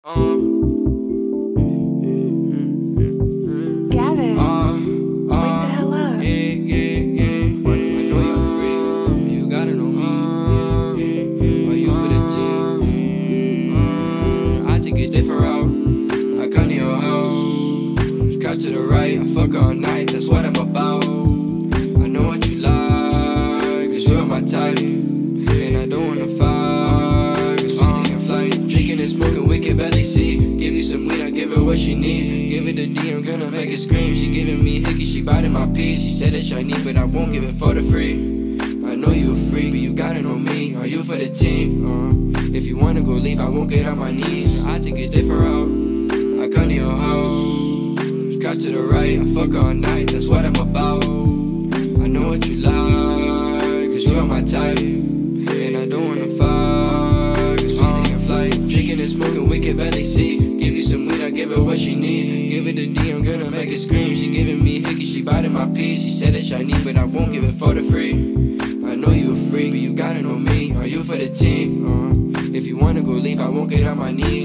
Gavin, wake the hell up. I know you a freak, but you gotta know me. Are you for the team? I take a different route. I come to your house, couch to the right. I fuck all night, that's what I'm about. I know what you like, cause you're my type. And I don't wanna fight, cause we taking flight. Drinking and smoking, we can barely see. Give you some weed, I give her what she need. Give it a D, I'm gonna make her scream. She giving me hickey, she biting my piece. She said it's shiny, but I won't give it for the free. I know you a freak, but you gotta know me. Are you for the team? If you wanna go leave, I won't get on my knees. I take a different route. I come to your house, couch to the right. I fuck all night, that's what I'm about. I know what you like, cause you're my type. And I don't wanna fight, cause we taking flight. Drinking and smoking, we can barely see. Give you some weed, I give her what she need. Give it a D, I'm gonna make her scream. She giving me hickey, she biting my piece. She said it's shiny, but I won't give it for the free. I know you a freak, but you gotta know me. Are you for the team? If you wanna go leave, I won't get on my knees.